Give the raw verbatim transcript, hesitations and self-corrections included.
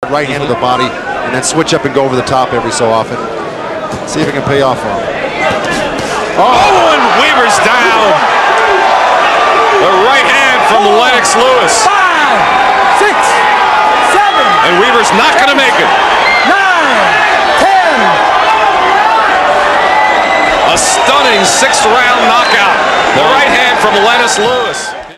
right hand to the body, and then switch up and go over the top every so often. See if it can pay off for him. Oh, oh and Weaver's down. The right hand from Lennox Lewis. Five, six, seven. And Weaver's not going to make it. Nine, ten. A stunning sixth round knockout. The right hand from Lennox Lewis.